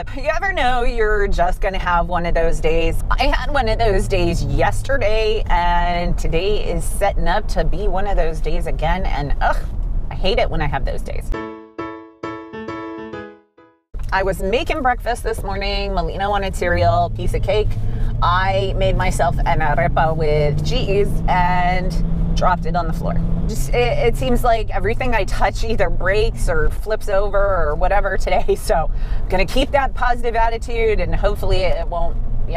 tip. You ever know you're just gonna have one of those days? I had one of those days yesterday, and today is setting up to be one of those days again, and I hate it when I have those days. I was making breakfast this morning. Melina wanted cereal, piece of cake. I made myself an arepa with cheese and dropped it on the floor. It seems like everything I touch either breaks or flips over or whatever today. So I'm gonna keep that positive attitude, and hopefully it won't,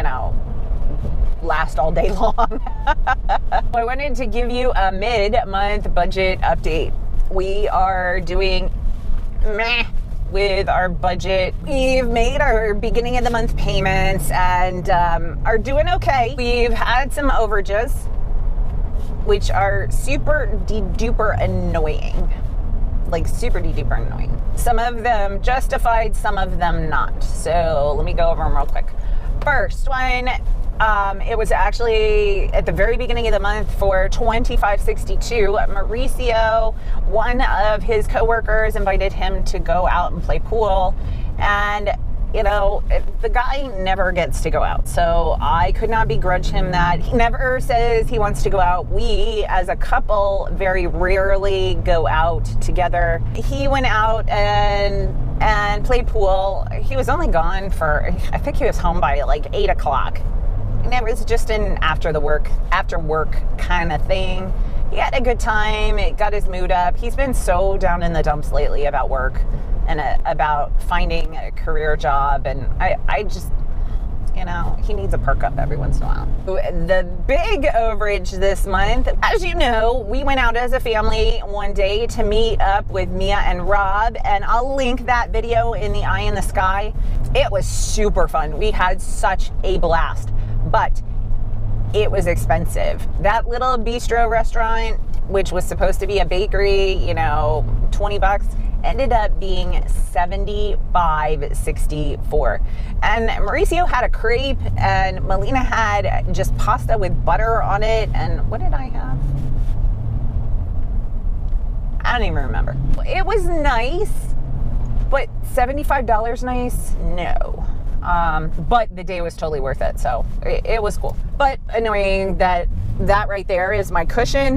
last all day long. I wanted to give you a mid-month budget update. We are doing meh with our budget. We've made our beginning of the month payments and are doing okay. We've had some overages, which are super duper annoying. Like super duper annoying. Some of them justified, some of them not. So let me go over them real quick. First one, it was actually at the very beginning of the month for $25.62. Mauricio, one of his coworkers, invited him to go out and play pool, and the guy never gets to go out, so I could not begrudge him that. He never says he wants to go out. We, as a couple, very rarely go out together. He went out and played pool. He was only gone for, I think he was home by like 8 o'clock. And it was just an after work kind of thing. He had a good time. It got his mood up. He's been so down in the dumps lately about work and about finding a career job. And I just, he needs a perk up every once in a while. The big overage this month, as you know, we went out as a family one day to meet up with Mia and Rob, and I'll link that video in the eye in the sky. It was super fun. We had such a blast, but it was expensive. That little bistro restaurant, which was supposed to be a bakery, $20, ended up being $75.64. And Mauricio had a crepe, and Melina had just pasta with butter on it. And what did I have? I don't even remember. It was nice, but $75 nice? No. But the day was totally worth it, so it was cool. But annoying that right there is my cushion,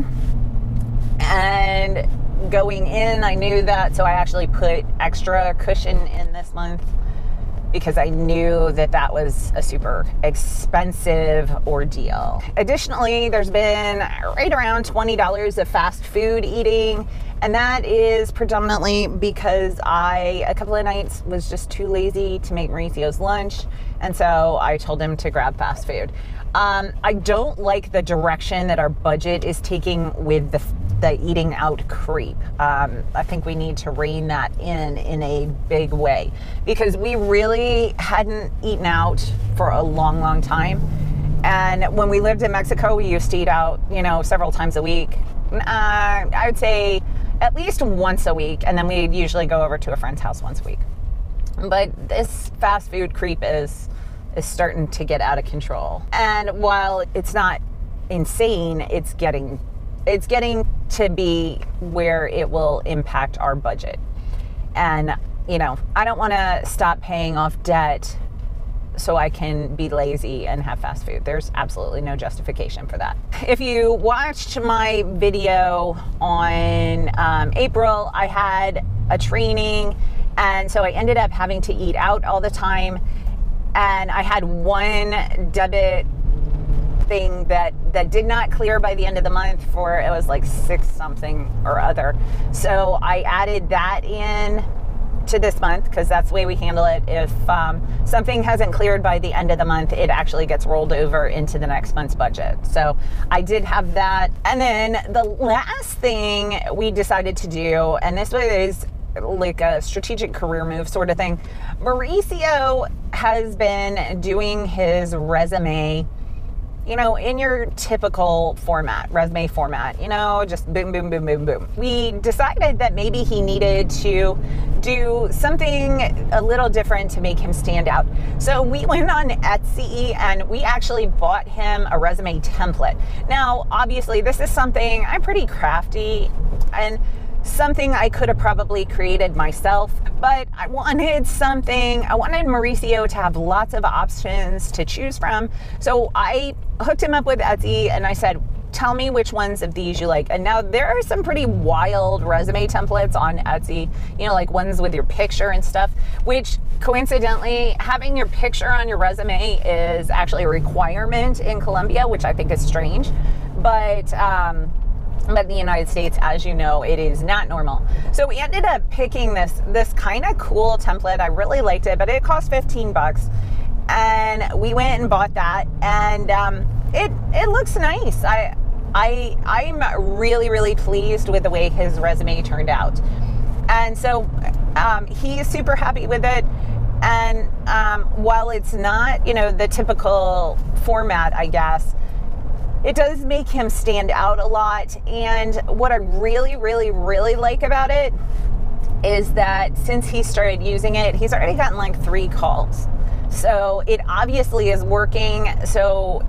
and going in, I knew that, so I actually put extra cushion in this month because I knew that was a super expensive ordeal. Additionally, there's been right around $20 of fast food eating, and that is predominantly because a couple of nights was just too lazy to make Mauricio's lunch, and so I told him to grab fast food. I don't like the direction that our budget is taking with the eating out creep. I think we need to rein that in a big way, because we really hadn't eaten out for a long time. And when we lived in Mexico, we used to eat out, several times a week. I would say at least once a week, and then we'd usually go over to a friend's house once a week. But this fast food creep is starting to get out of control. And while it's not insane, it's getting to be where it will impact our budget. And, I don't want to stop paying off debt so I can be lazy and have fast food. There's absolutely no justification for that. If you watched my video on April, I had a training, and so I ended up having to eat out all the time. And I had one debit thing that did not clear by the end of the month for, it was like $6 something or other. So I added that in to this month, because that's the way we handle it. If something hasn't cleared by the end of the month, it actually gets rolled over into the next month's budget. So I did have that. And then the last thing we decided to do, and this was like a strategic career move sort of thing, Mauricio has been doing his resume, in your typical resume format, just boom, boom, boom, boom, boom. We decided that maybe he needed to do something a little different to make him stand out. So we went on Etsy and we actually bought him a resume template. Now, obviously, this is something, I'm pretty crafty, and something I could have probably created myself, but I wanted Mauricio to have lots of options to choose from. So I hooked him up with Etsy and I said, tell me which ones of these you like. And now there are some pretty wild resume templates on Etsy, like ones with your picture and stuff, which coincidentally, having your picture on your resume is actually a requirement in Colombia, which I think is strange. But in the United States, as you know, it is not normal. So we ended up picking this kind of cool template. I really liked it, but it cost $15. And we went and bought that, and it looks nice. I'm really, really pleased with the way his resume turned out. And so he is super happy with it. And while it's not, the typical format, I guess, it does make him stand out a lot. And what I really, really, really like about it is that since he started using it, he's already gotten like 3 calls. So it obviously is working. So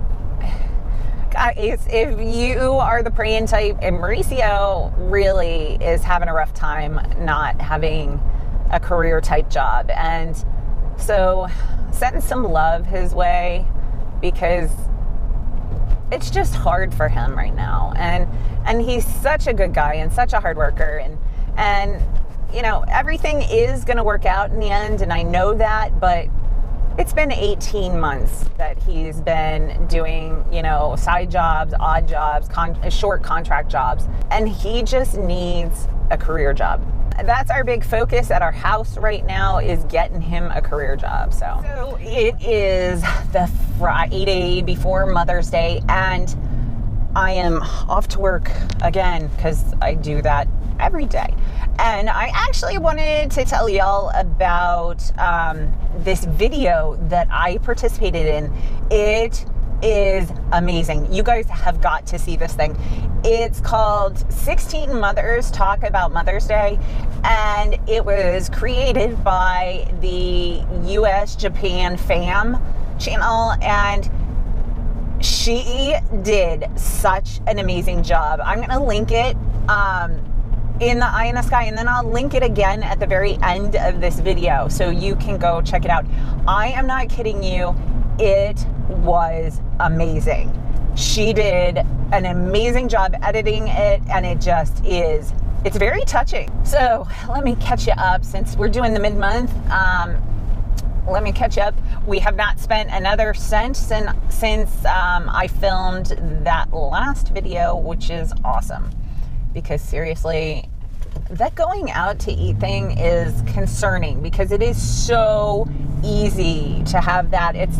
guys, if you are the praying type, and Mauricio really is having a rough time not having a career type job. And so send some love his way, because it's just hard for him right now. And he's such a good guy and such a hard worker, and everything is going to work out in the end. And I know that, but it's been 18 months that he's been doing, side jobs, odd jobs, short contract jobs, and he just needs a career job. That's our big focus at our house right now, is getting him a career job. So it is the Friday before Mother's Day, and I am off to work again, because I do that every day. And I actually wanted to tell y'all about this video that I participated in. It is amazing. You guys have got to see this thing. It's called 16 Mothers Talk About Mother's Day, and it was created by the US Japan Fam channel, and she did such an amazing job. I'm going to link it in the eye in the sky, and then I'll link it again at the very end of this video so you can go check it out. I am not kidding you. It was amazing. She did an amazing job editing it, and it just is, it's very touching. So let me catch you up, since we're doing the mid-month. Let me catch up. We have not spent another cent since I filmed that last video, which is awesome. Because seriously, that going out to eat thing is concerning, because it is so easy to have that. It's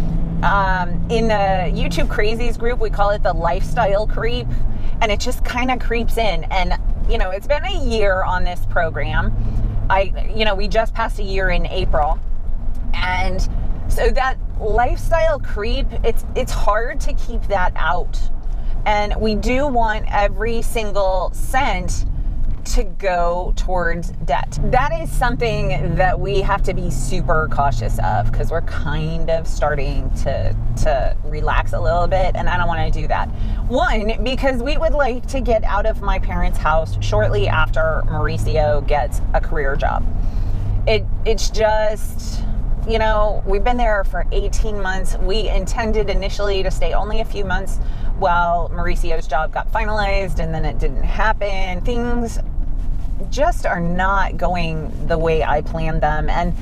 in the YouTube Crazies group, we call it the lifestyle creep, and it just kind of creeps in. And it's been a year on this program. We just passed a year in April, and so that lifestyle creep, it's hard to keep that out. And we do want every single cent to go towards debt. That is something that we have to be super cautious of, because we're kind of starting to relax a little bit, and I don't want to do that. One, because we would like to get out of my parents' house shortly after Mauricio gets a career job. It's just, we've been there for 18 months. We intended initially to stay only a few months while Mauricio's job got finalized, and then it didn't happen. Things just are not going the way I planned them. And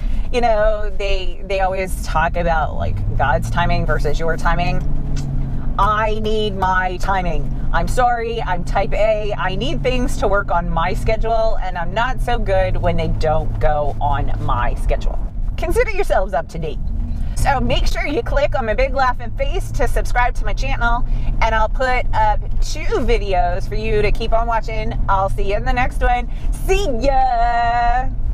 they always talk about like God's timing versus your timing. I need my timing. I'm sorry, I'm type A. I need things to work on my schedule, and I'm not so good when they don't go on my schedule. Consider yourselves up to date. So make sure you click on my big laughing face to subscribe to my channel, and I'll put up 2 videos for you to keep on watching. I'll see you in the next one. See ya!